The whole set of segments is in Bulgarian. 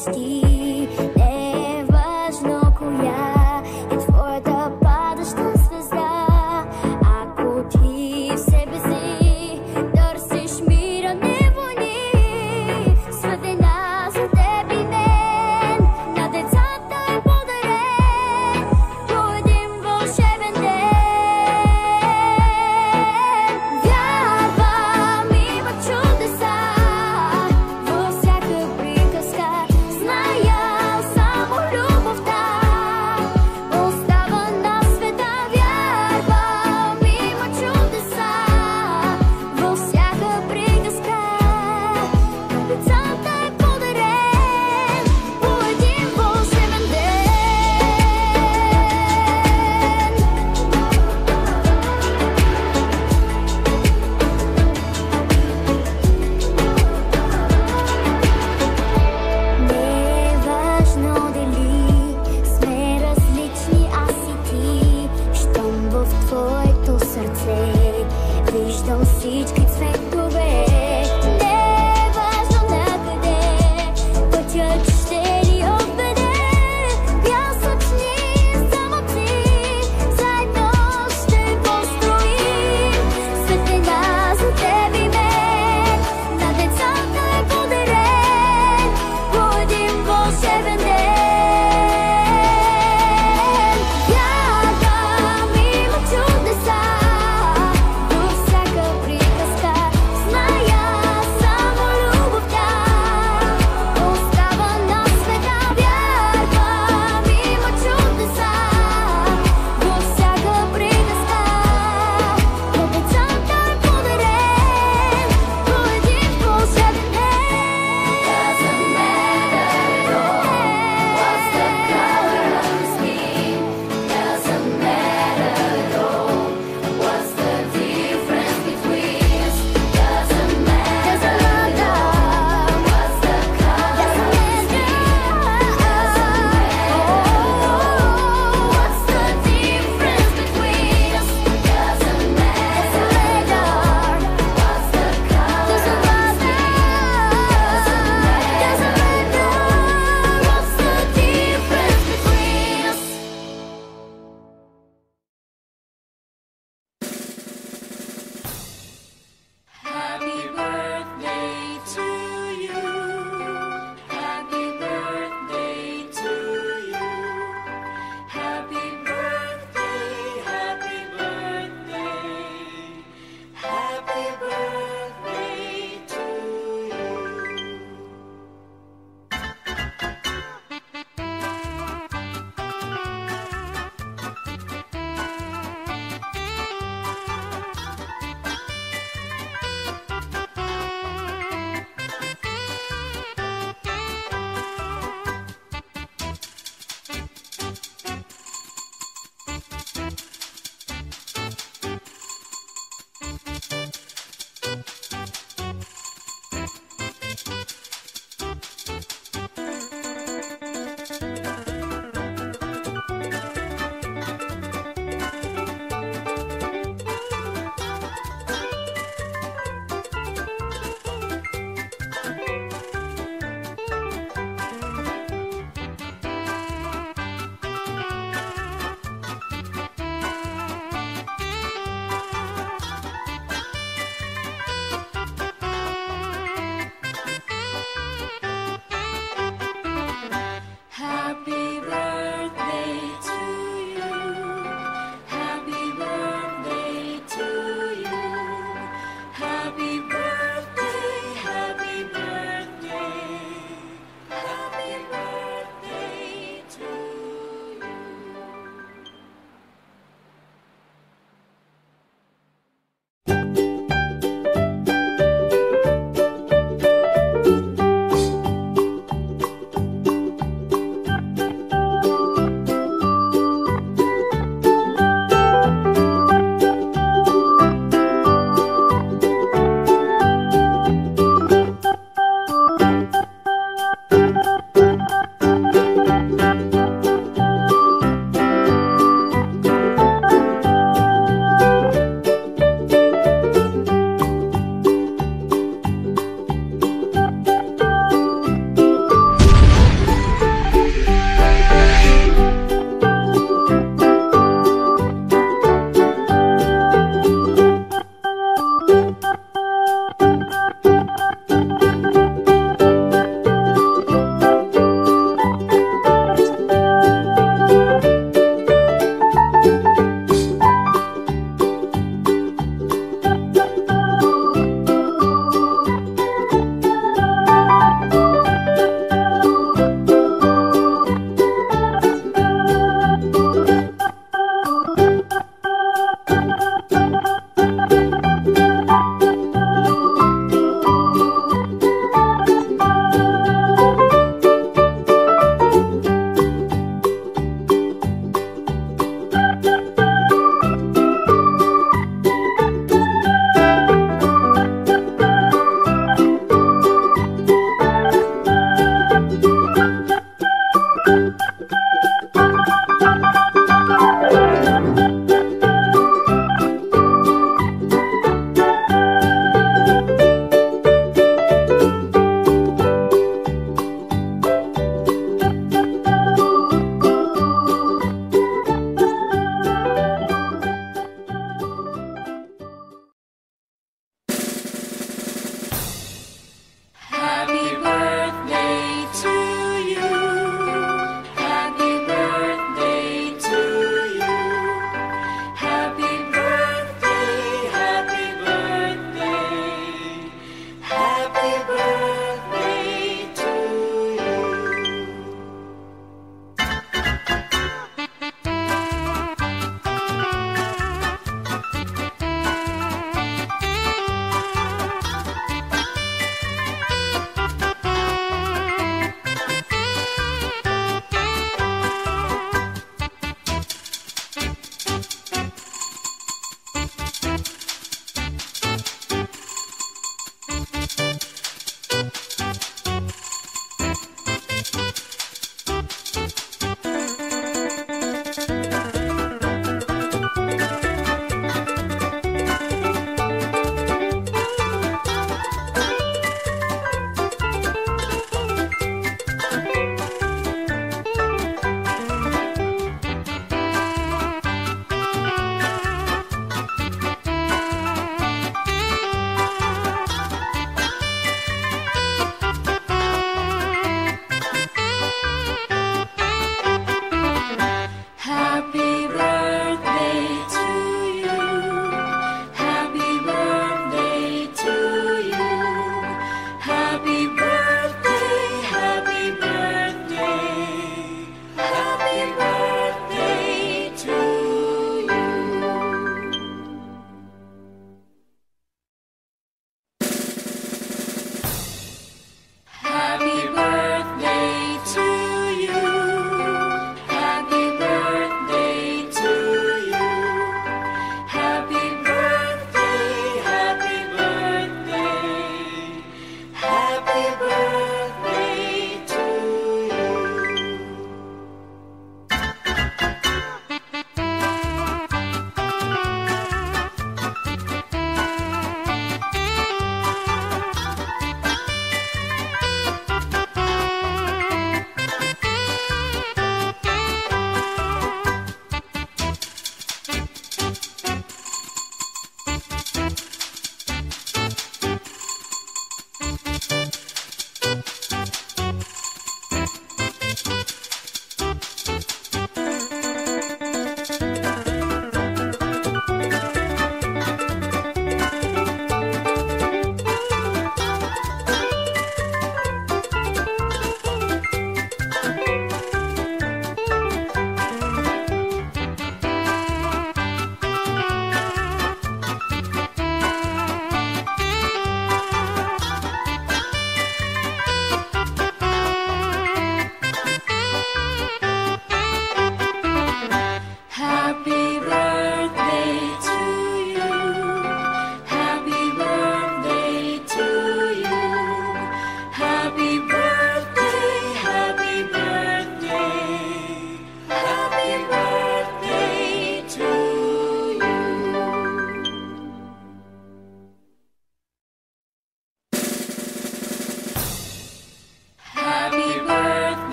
почти не е важно коя е твоята падаща звезда. Ако ти в себе си търсиш мира, не войни, светлина за теб и мен, на децата е подарен по един вълшебен ден. Вярвам, има чудеса във всяка приказка, зная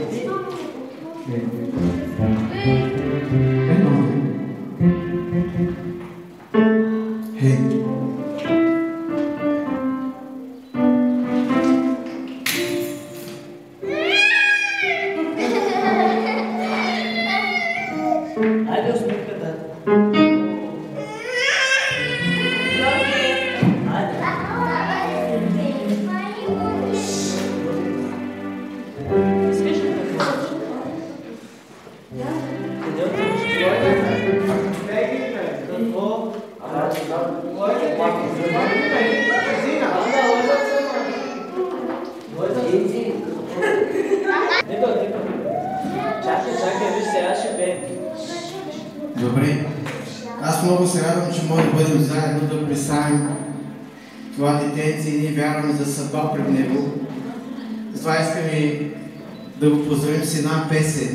Добре. Аз много се радвам, че може да бъдем заедно да представим това детенце и ние вярваме за съдба пред него. Затова искаме да го поздравим с една песен.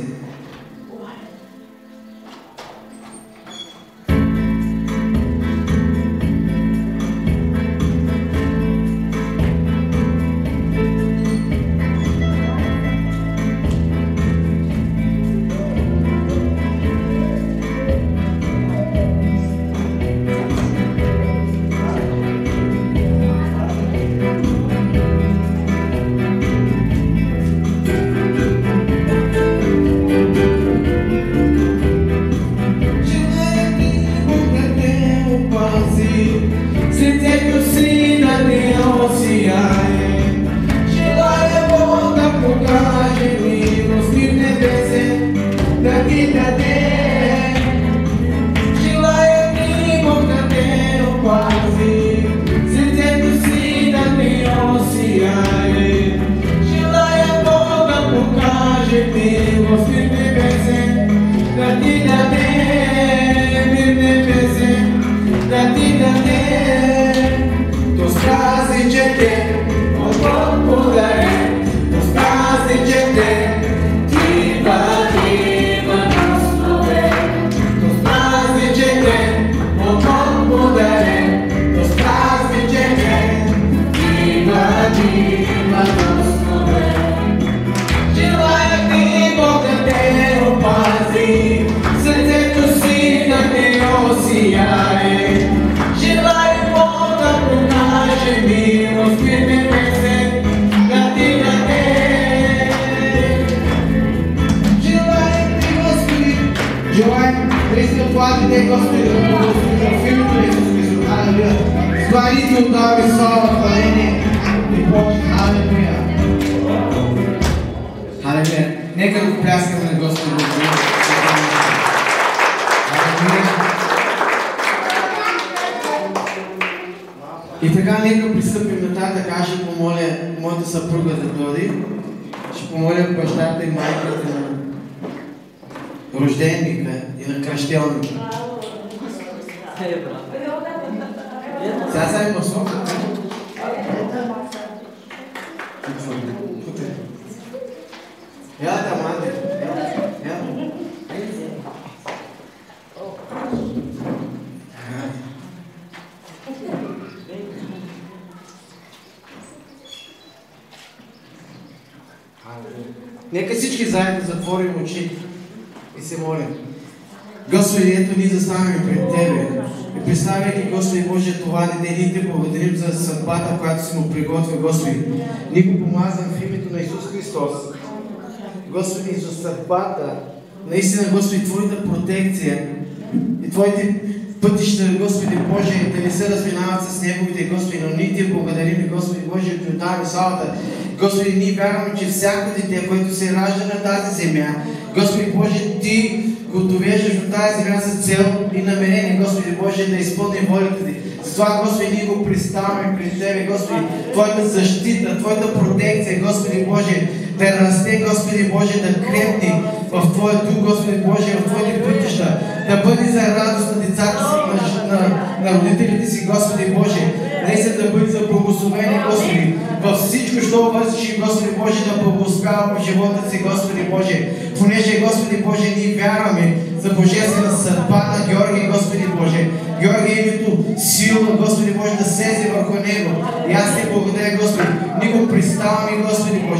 Нека го пляскаме на Господа. И така, нека пристъпим нататък. Аз ще помоля моята съпруга да дойде. Ще помоля бащата и майката на рожденника и на кръщелника. Сега са има сока. Елата, мати. Нека всички заедно затворим очи и се молим. Господи, ето ние заставаме пред Тебе. И представяйки, Господи Боже, това дете, ние Те благодарим за съдбата, която си му приготвя, Господи. Ние го помазвам в името на Исус Христос. Господи, за съдбата, наистина, Господи, Твоята протекция и Твоите пътища, Господи Боже, да не се разминават с Неговите, Господи, но ние Ти благодарим, Господи Боже, Ти отдаваме славата. Господи, ние вярваме, че всяко дете, което се ражда на тази земя, Господи Боже, Ти го довеждаш до тази земя с цел и намерение, Господи Боже, да изпълним волята Ти. Затова, Господи, ние го представяме пред Тебе, Господи, Твоята защита, Твоята протекция, Господи Боже, да расте, Господи Боже, да крепне в Твоя дух, Господи Боже, в Твоите пътища, да бъде за радост на децата си, на родителите си, Господи Боже, наистина да бъде за благословение, Господи, във всичко, що върши, Господи Боже, да благословява в живота си, Господи Боже, понеже, Господи Боже, ние вярваме за божествена съдба на Георги, Господи Боже. Георги, името сила, Господи Боже, да слезе върху него. И аз Ти благодаря, Господи. Ние го представяме, Господи Боже.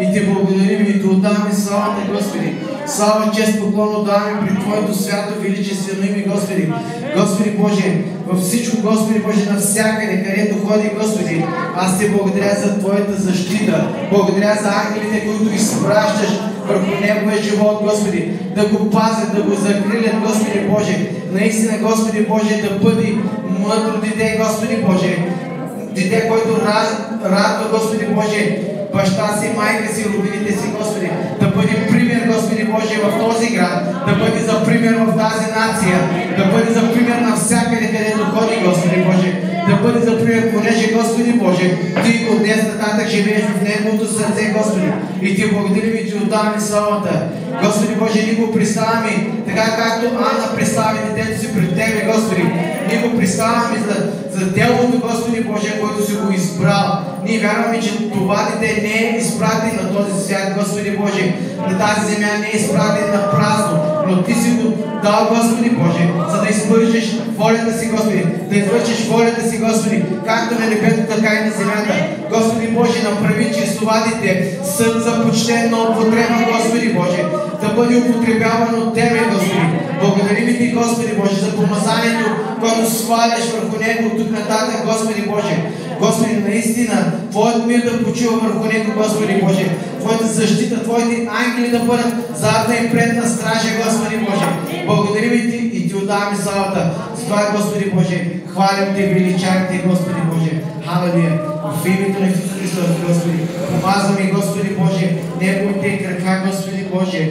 и Ти благодарим и Ти отдаваме славата, Господи. Слава, чест, поклон отдаваме при Твоето свято величествено име, Господи. Господи Боже, във всичко, Господи Боже, навсякъде, където ходи, Господи, аз Ти благодаря за Твоята защита. Благодаря за ангелите, които изпращаш върху неговия живот, Господи, да го пазят, да го закрилят, Господи Боже. Наистина, Господи Боже, да бъде мъдро дете, Господи Боже. Дете, който радва, Господи Боже, баща си, майка си, родителите си, Господи. Да бъде пример, Господи Боже, в този град. Да бъде за пример в тази нация. Да бъде за пример навсякъде, където ходи, Господи Боже. Да бъде за пример, понеже, Господи Боже, Ти от днес нататък живееш в неговото сърце, Господи. И Ти благодарим и Ти отдаваме славата. Господи Боже, ние го представяме, така както Анна представи детето си пред Тебе, Господи. Ние го представяме за делото, Господи Боже, който си го избрал. Ние вярваме, че това дете не е изпратен на този свят, Господи Боже. На тази земя не е изпратен на празно, но Ти си го дал, Господи Боже, за да извършиш волята си, Господи. Да извършиш волята си, Господи, както на небето, така и на земята. Господи Боже, направи чрез това дете съд за почтена употреба, Господи Боже, да бъде употребяван от Тебе, Господи. Благодарим Ти, Господи Боже, за помазанието, което сваляш върху него от тук нататък, Господи Боже. Господи, наистина, Твоят мир да почива върху него, Господи Боже. Твоята защита, Твоите ангели да бъдат задна и предна стража, Господи Боже. Благодарим Ти и Ти отдаваме славата. Затова, Господи Боже, хвалим Те, величаем Те, Господи Боже. Халелуя. В името на Исус Христос, Господи. Помазваме, Господи Боже, неговите крака, Господи Боже.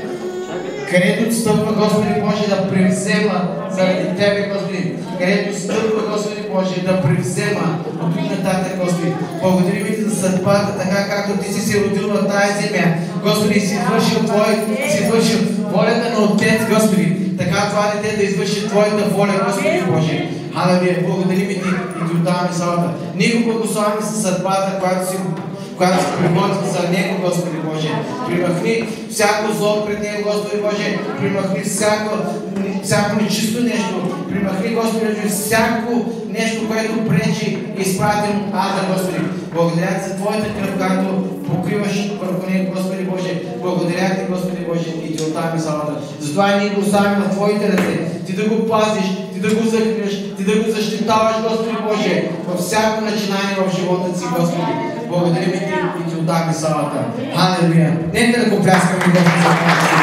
Където стъпва, Господи Боже, да превзема заради Тебе, Господи. Където стъпва, Господи Боже, да превзема от тук нататък, Господи. Благодарим Ти за съдбата, така както Ти си се родил на тази земя. Господи, си извършил волята на Отец, Господи. Така това дете да извърши Твоята воля, Господи Боже. Халелуя, благодарим Ти и Ти отдаваме славата. Ние го благославяме със съдбата, която си приготви за Него, Господи Боже. Примахни всяко зло пред Него, Господи Боже. Примахни всяко нечисто нещо. Примахни, Господи Боже, всяко нещо, което пречи и изпратим от ада, Господи. Благодаря Ти за Твоята кръв, която покриваш върху Него, Господи Боже. Благодаря Ти, Господи Боже, и Ти оттам славата. Затова ние го оставим на Твоите ръце. Ти да го пазиш, Ти да го закриеш, Ти да го защитаваш, Господи Боже, във всяко начинание в живота си, Господи. Благодарим Ти и Ти отдаваме славата. Халелуя! Нека да го пляскаме, Господи, за това си.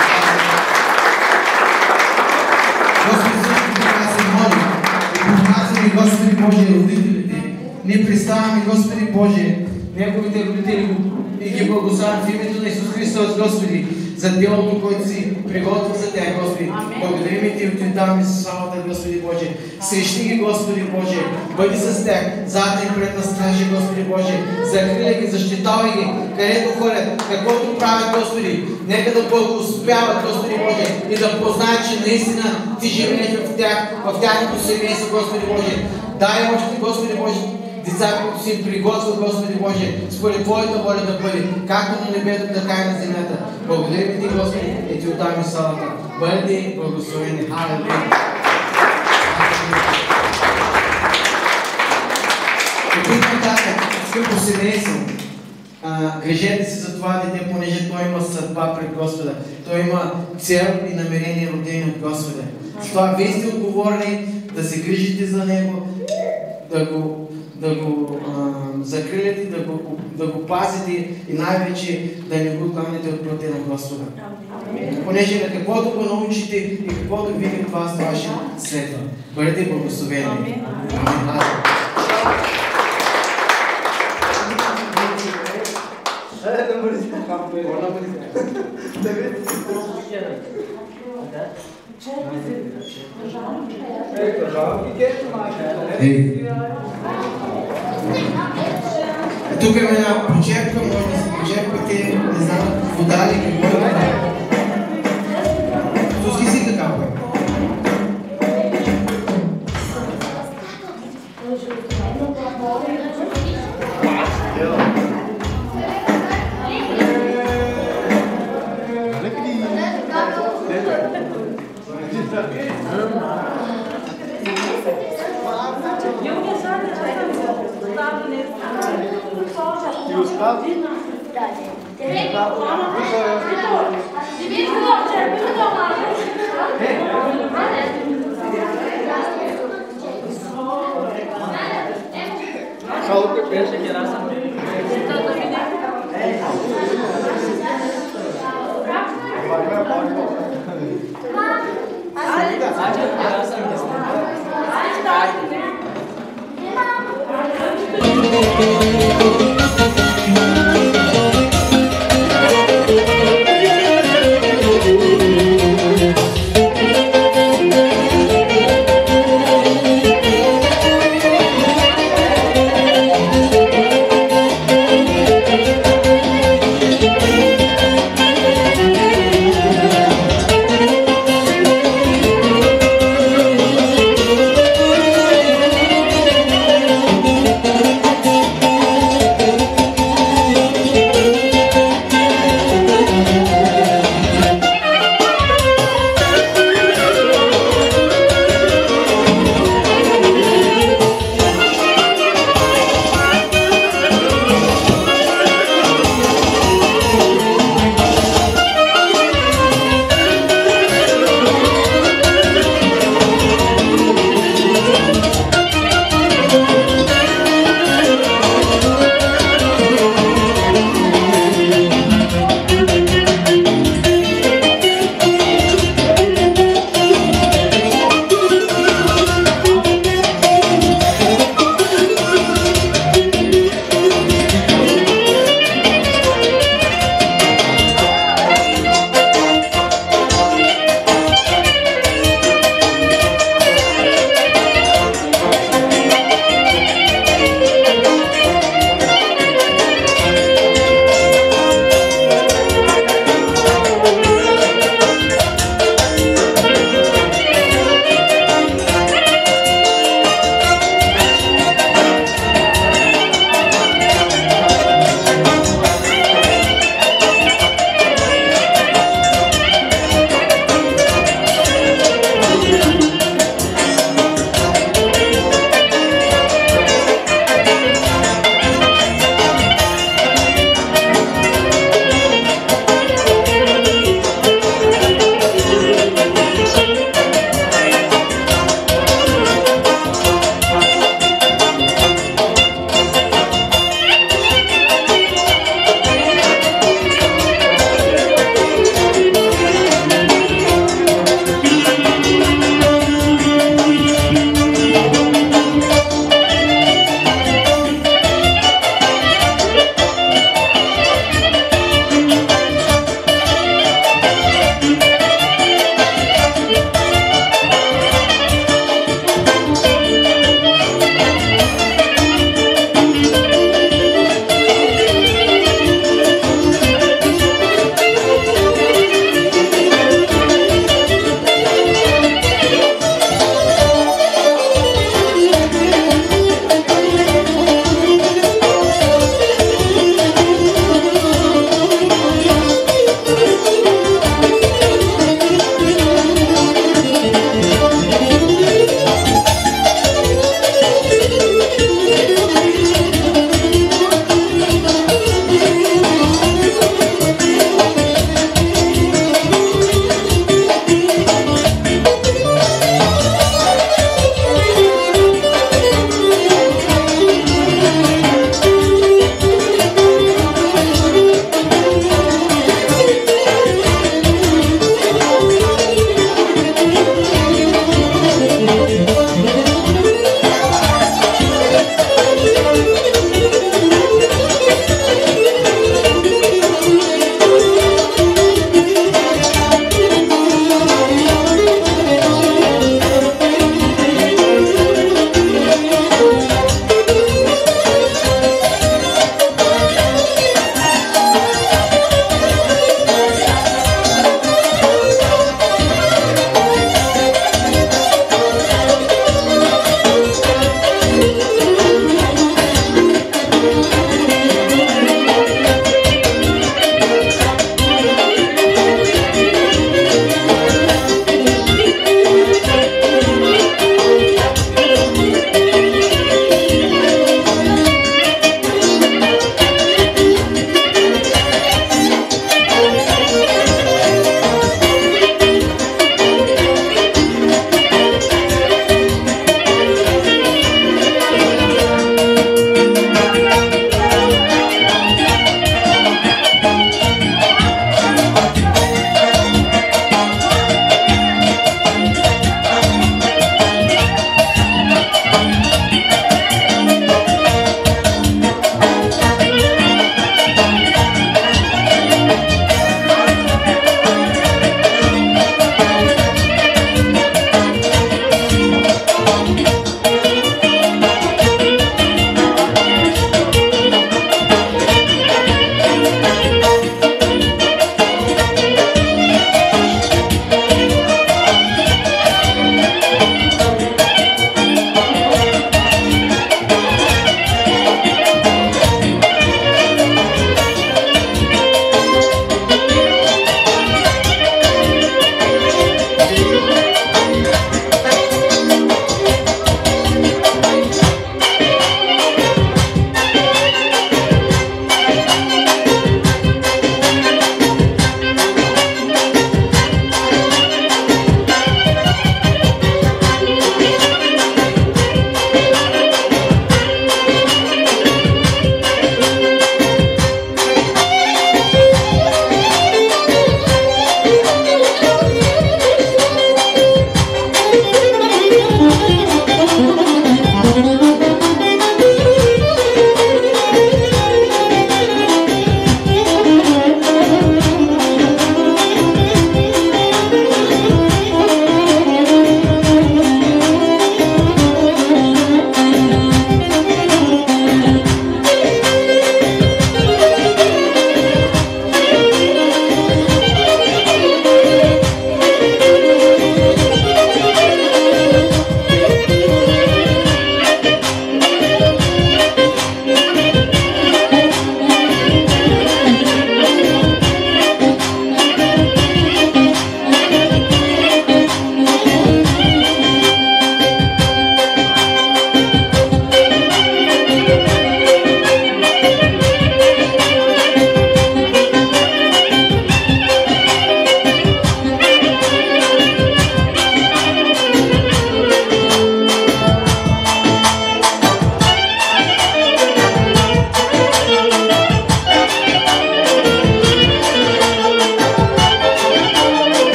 Господи, също така се моли и помазваме, Господи Боже, родителите. Ние представяме, Господи Боже, неговите родители и ги благославям в името на Исус Христос, Господи, за делото, което си приготвил за Тях, Господи. Благодарим Ти и Ти даваме славата, Господи Боже. Срещи ги, Господи Боже. Бъди с тях, задна и предна стража, Господи Боже. Закриляй ги, защитавай ги, където ходят, каквото правят, Господи. Нека да благоуспяват, Господи Боже, и да познаят, че наистина Ти живееш в тяхното семейство, Господи Боже. Дай още, Господи Боже, деца, които си приготвил, Господи Боже, според Твоята воля да бъде, както на небето, така и на земята. Благодарим Ти, Господи, и Ти отдаваме славата. Бъди благословени. Халелуя! Тук нататък, скъпо семейство, грижете се за това дете, понеже той има съдба пред Господа. Той има цел и намерение, родени от Господа. Затова Вие сте отговорни да се грижите за него, да го закриляте, да го пазите и най-вече да не го отклоните от пътя на Господа. Понеже на каквото го научите и каквото види от вас, това ще следва. Бъдете благословени. Амин. Тук има една почерпка, може да се почерпате, не знам, вода ли, какво е. Пуски си така, бе.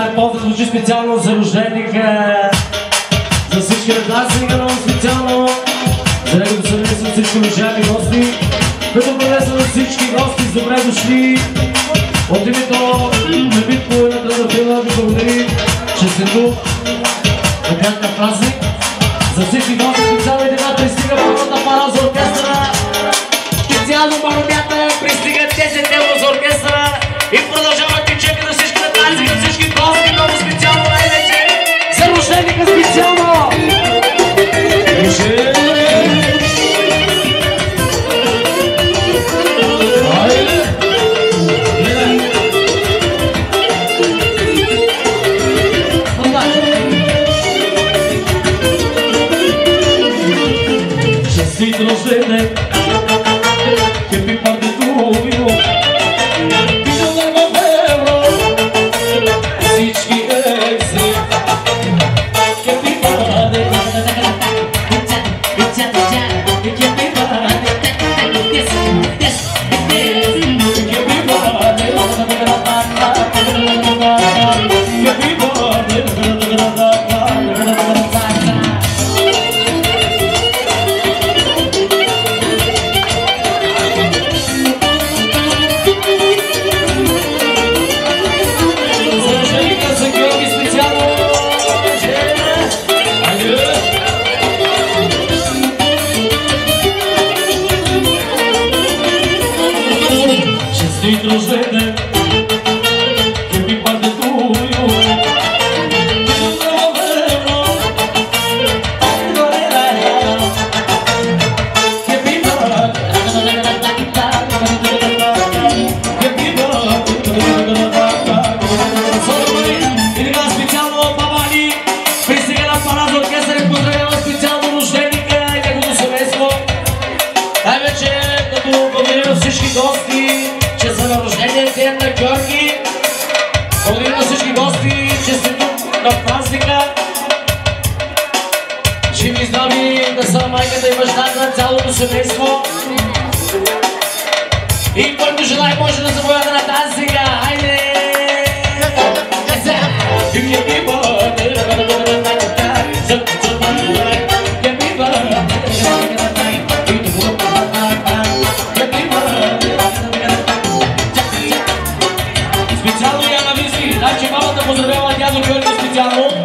Този поздрав звучи специално за рожденика, за всички нагласника, много специално за неговото семейство, всички уважаеми гости, които приветстват всички гости, с добре дошли. От името на Битко и на Тръдърфила ви благодари, че сте тук на някакъв празник. За всички гости специално и така пристига първата пара за оркестъра. Специално баробята пристигат 10 евро за оркестъра и продължават течека на всички на тази, на всички гости, много специално най-вече за рожденика специално! Честит рождене, happy birthday to you. Пилюлева в евро, всички екси. Happy birthday, семейство. И който желай може да заповяда на тази сега. Хайде! Специално Яна Виски, значи мамата поздравява дядо Георги специално.